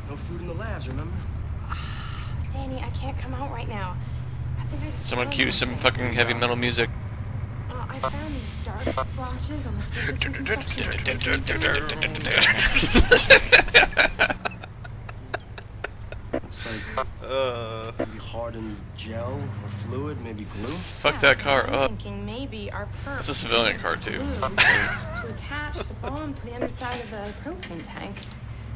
No food in the labs, remember? Danny, I can't come out right now. I think I just Someone cue some fucking heavy metal music. I found these dark splotches on the surface Looks like maybe hardened gel or fluid, maybe glue. Fuck that car up. Thinking maybe our perp It's a civilian car too. to attach the bomb to the underside of the propane tank.